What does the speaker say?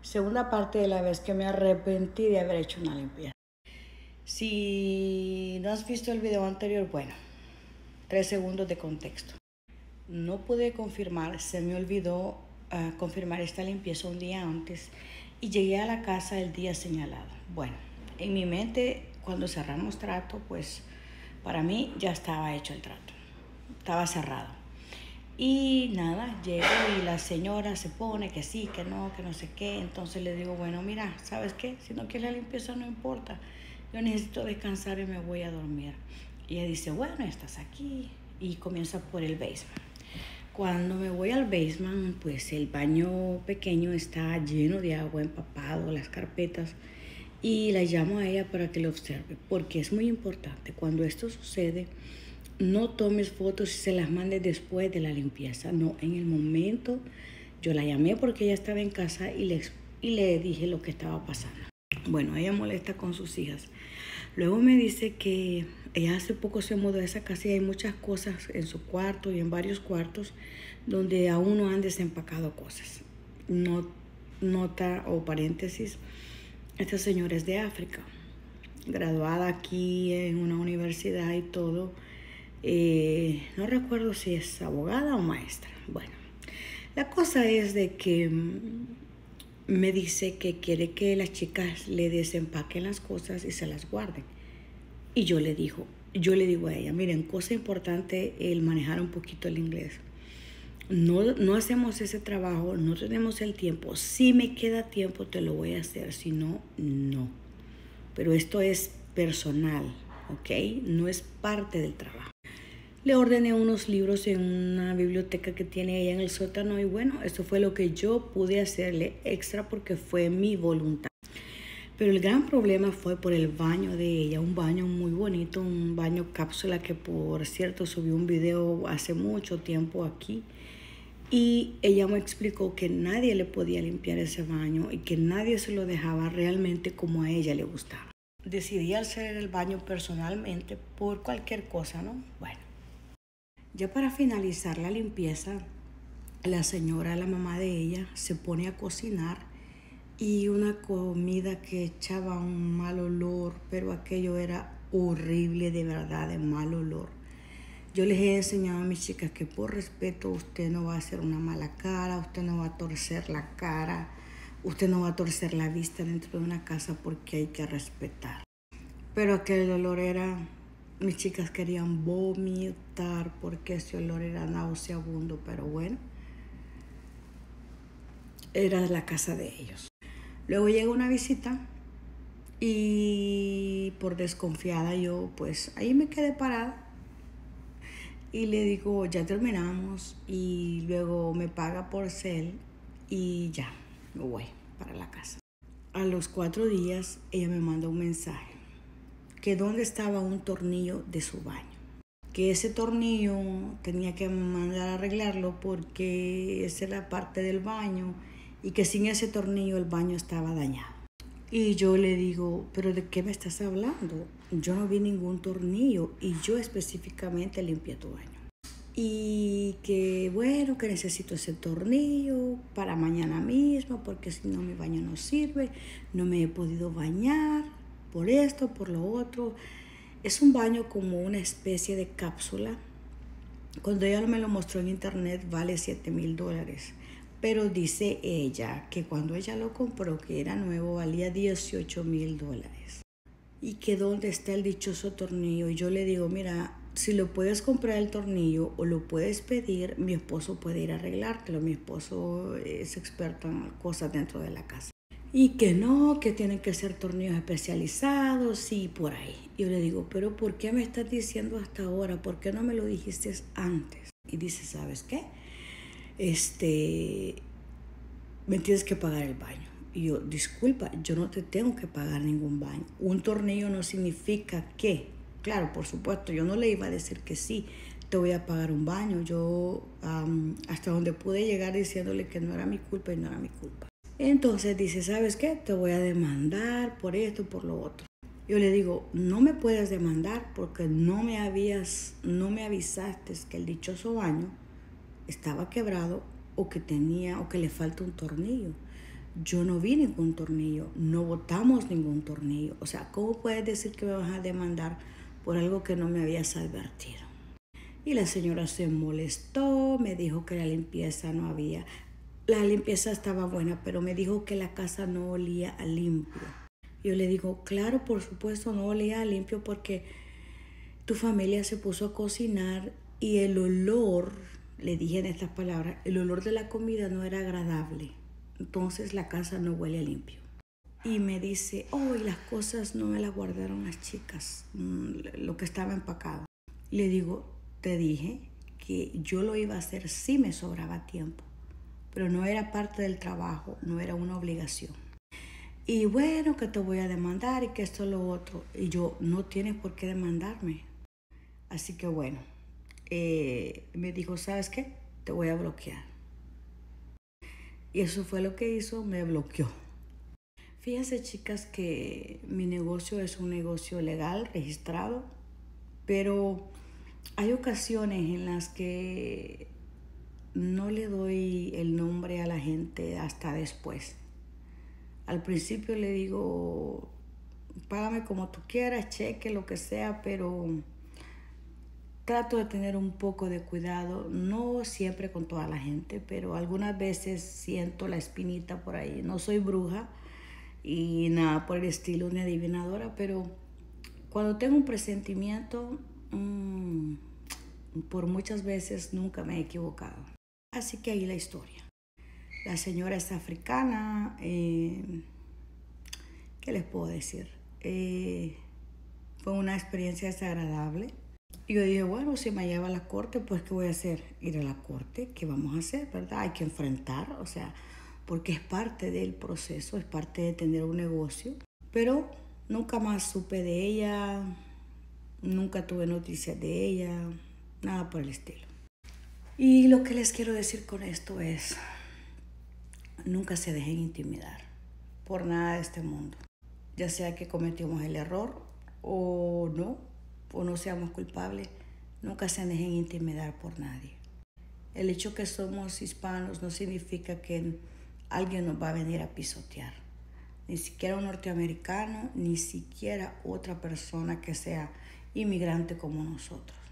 Segunda parte de la vez que me arrepentí de haber hecho una limpieza. Si no has visto el video anterior, bueno, 3 segundos de contexto. No pude confirmar, se me olvidó confirmar esta limpieza un día antes y llegué a la casa el día señalado. Bueno, en mi mente, cuando cerramos trato, pues para mí ya estaba hecho el trato, estaba cerrado. Y nada, llego y la señora se pone que sí, que no sé qué. Entonces le digo, bueno, mira, ¿sabes qué? Si no quieres la limpieza no importa. Yo necesito descansar y me voy a dormir. Y ella dice, bueno, estás aquí. Y comienza por el basement. Cuando me voy al basement, pues el baño pequeño está lleno de agua, empapado, las carpetas. Y la llamo a ella para que lo observe, porque es muy importante. Cuando esto sucede, no tomes fotos y se las mandes después de la limpieza. No, en el momento yo la llamé porque ella estaba en casa y le dije lo que estaba pasando. Bueno, ella molesta con sus hijas. Luego me dice que ella hace poco se mudó a esa casa y hay muchas cosas en su cuarto y en varios cuartos donde aún no han desempacado cosas. Nota o paréntesis, esta señora es de África, graduada aquí en una universidad y todo. No recuerdo si es abogada o maestra. Bueno, la cosa es de que me dice que quiere que las chicas le desempaquen las cosas y se las guarden. Y yo le digo a ella, miren, cosa importante el manejar un poquito el inglés. No hacemos ese trabajo, no tenemos el tiempo. Si me queda tiempo te lo voy a hacer, si no, no. Pero esto es personal, ¿ok? No es parte del trabajo. Le ordené unos libros en una biblioteca que tiene ella en el sótano y bueno, eso fue lo que yo pude hacerle extra porque fue mi voluntad. Pero el gran problema fue por el baño de ella, un baño muy bonito, un baño cápsula que por cierto subí un video hace mucho tiempo aquí y ella me explicó que nadie le podía limpiar ese baño y que nadie se lo dejaba realmente como a ella le gustaba. Decidí hacer el baño personalmente por cualquier cosa, ¿no? Bueno. Ya para finalizar la limpieza, la señora, la mamá de ella, se pone a cocinar y una comida que echaba un mal olor, pero aquello era horrible, de verdad, de mal olor. Yo les he enseñado a mis chicas que por respeto usted no va a hacer una mala cara, usted no va a torcer la cara, usted no va a torcer la vista dentro de una casa porque hay que respetar. Pero aquel olor era... Mis chicas querían vomitar porque ese olor era nauseabundo, pero bueno, era la casa de ellos. Luego llega una visita y por desconfiada yo pues ahí me quedé parada y le digo ya terminamos y luego me paga por cel y ya me voy para la casa. A los 4 días ella me manda un mensaje que dónde estaba un tornillo de su baño, que ese tornillo tenía que mandar a arreglarlo porque esa era parte del baño y que sin ese tornillo el baño estaba dañado. Y yo le digo, ¿pero de qué me estás hablando? Yo no vi ningún tornillo y yo específicamente limpié tu baño. Y que bueno, que necesito ese tornillo para mañana mismo porque si no mi baño no sirve, no me he podido bañar por esto, por lo otro. Es un baño como una especie de cápsula. Cuando ella me lo mostró en internet vale $7,000. Pero dice ella que cuando ella lo compró, que era nuevo, valía $18,000. Y que dónde está el dichoso tornillo. Y yo le digo, mira, si lo puedes comprar el tornillo o lo puedes pedir, mi esposo puede ir a arreglártelo. Mi esposo es experto en cosas dentro de la casa. Y que no, que tienen que ser tornillos especializados y por ahí. Yo le digo, pero ¿por qué me estás diciendo hasta ahora? ¿Por qué no me lo dijiste antes? Y dice, ¿sabes qué? Me tienes que pagar el baño. Y yo, disculpa, yo no te tengo que pagar ningún baño. Un tornillo no significa que, claro, por supuesto, yo no le iba a decir que sí, te voy a pagar un baño. Yo hasta donde pude llegar diciéndole que no era mi culpa y no era mi culpa. Entonces dice, ¿sabes qué? Te voy a demandar por esto, por lo otro. Yo le digo, no me puedes demandar porque no me avisaste que el dichoso baño estaba quebrado o que le falta un tornillo. yo no vi ningún tornillo, no botamos ningún tornillo. O sea, ¿cómo puedes decir que me vas a demandar por algo que no me habías advertido? Y la señora se molestó, me dijo que la limpieza no había. La limpieza estaba buena, pero me dijo que la casa no olía a limpio. Yo le digo, claro, por supuesto no olía a limpio porque tu familia se puso a cocinar y el olor, le dije en estas palabras, el olor de la comida no era agradable. Entonces la casa no huele a limpio. Y me dice, oh, y las cosas no me las guardaron las chicas, lo que estaba empacado. Le digo, te dije que yo lo iba a hacer si me sobraba tiempo, pero no era parte del trabajo, no era una obligación. Y bueno, que te voy a demandar y que esto lo otro. Y yo, no tienes por qué demandarme. Así que bueno, me dijo, ¿sabes qué? Te voy a bloquear. Y eso fue lo que hizo, me bloqueó. Fíjense, chicas, que mi negocio es un negocio legal, registrado, pero hay ocasiones en las que no le doy el nombre a la gente hasta después. Al principio le digo, págame como tú quieras, cheque, lo que sea, pero trato de tener un poco de cuidado, no siempre con toda la gente, pero algunas veces siento la espinita por ahí. No soy bruja y nada por el estilo, ni adivinadora, pero cuando tengo un presentimiento, por muchas veces nunca me he equivocado. Así que ahí la historia. La señora es africana, ¿qué les puedo decir? Fue una experiencia desagradable. Y yo dije, bueno, si me lleva a la corte, pues ¿qué voy a hacer? Ir a la corte, ¿qué vamos a hacer? ¿Verdad? Hay que enfrentar, o sea, porque es parte del proceso, es parte de tener un negocio. Pero nunca más supe de ella, nunca tuve noticias de ella, nada por el estilo. Y lo que les quiero decir con esto es, nunca se dejen intimidar por nada de este mundo. Ya sea que cometimos el error o no seamos culpables, nunca se dejen intimidar por nadie. El hecho que somos hispanos no significa que alguien nos va a venir a pisotear. Ni siquiera un norteamericano, ni siquiera otra persona que sea inmigrante como nosotros.